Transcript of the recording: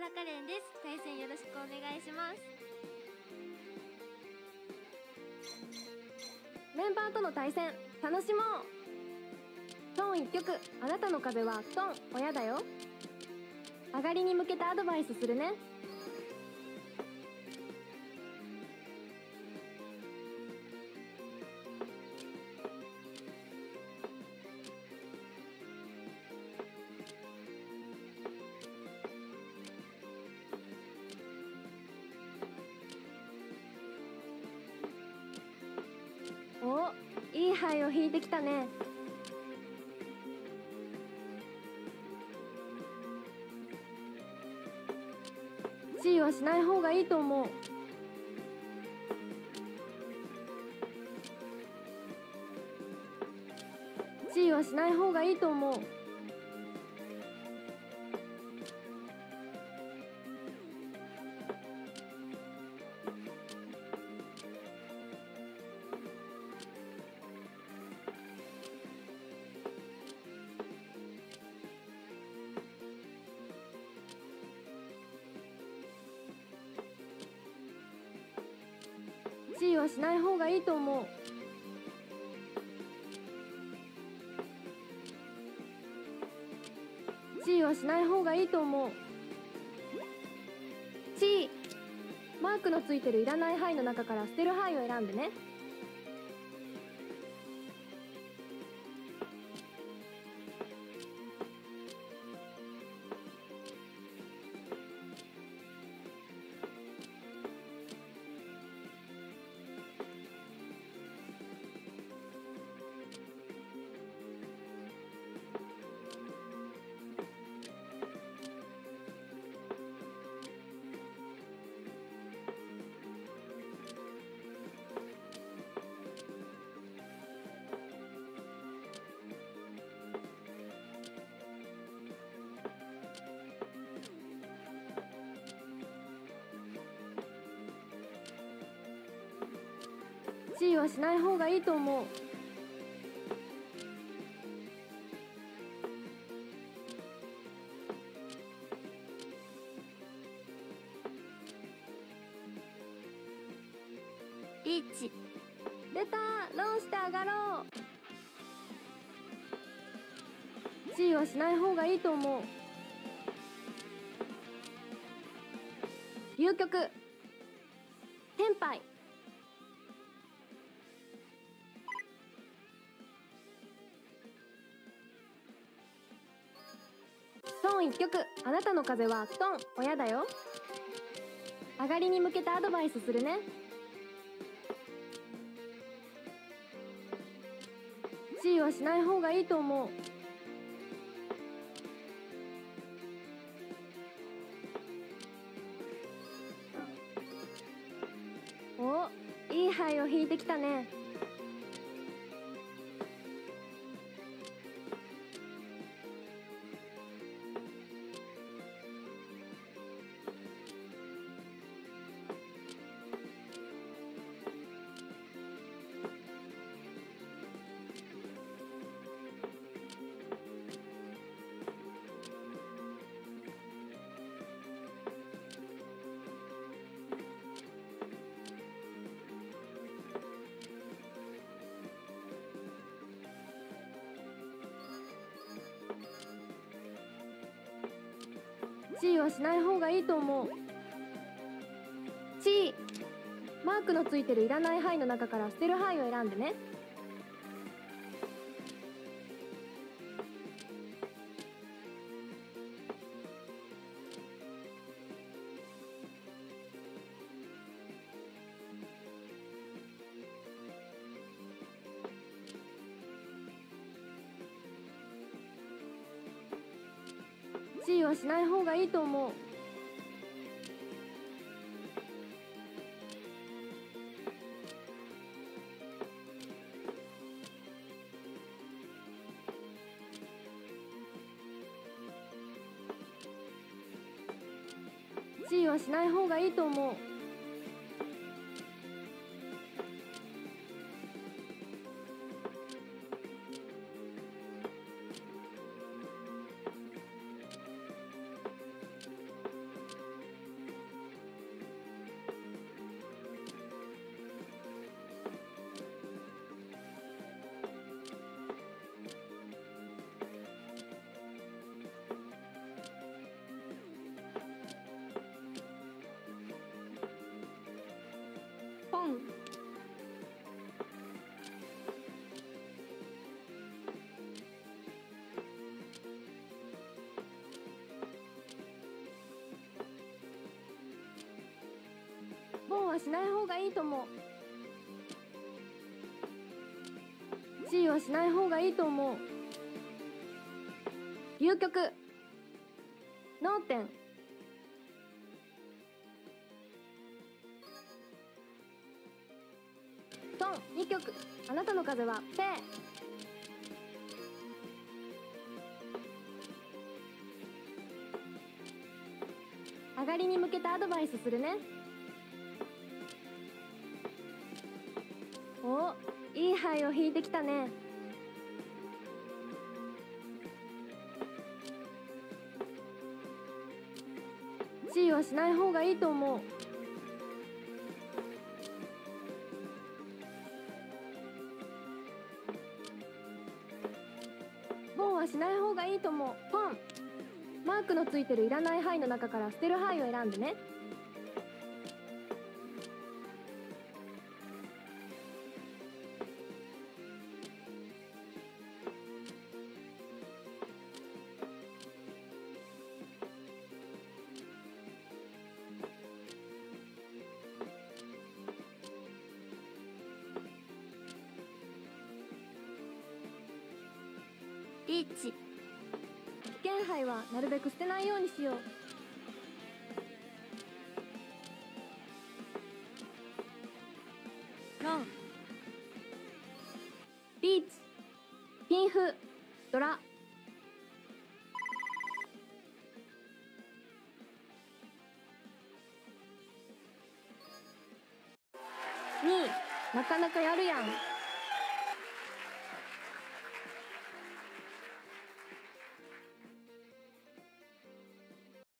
原カレンです。対戦よろしくお願いします。 メンバーとの対戦楽しもう。トン1曲、あなたの壁はトン親だよ。上がりに向けてアドバイスするね。お、いい牌を引いてきたね。地位はしない方がいいと思う。地位はしない方がいいと思う。地位はしない方がいいと思う。地位はしない方がいいと思う。地位、マークのついてるいらない牌の中から捨てる牌を選んでね。地位はしない方がいいと思う。 1、 出た、ロンして上がろう。地位はしない方がいいと思う。流局、天杯。トン1曲、あなたの風はトン親だよ。上がりに向けてアドバイスするね。地位はしない方がいいと思う。お、いい牌を引いてきたね。地位はしない方がいいと思う。地位、マークのついてるいらない牌の中から捨てる牌を選んでね。地位はしない方がいいと思う。地位はしない方がいいと思う。 ン。ボンはしない方がいいと思う。 C はしない方がいいと思う。流局脳天。トン2局。あなたの風はペー。上がりに向けたアドバイスするね。お、いい牌を引いてきたね。C はしない方がいいと思う。ボンはしない方がいいと思う。ポン。マークのついてるいらない牌の中から捨てる牌を選んでね。 リーチ。 危険牌はなるべく捨てないようにしよう。 ロン。 リーチ。ピンフ。ドラ。2。なかなかやるやん。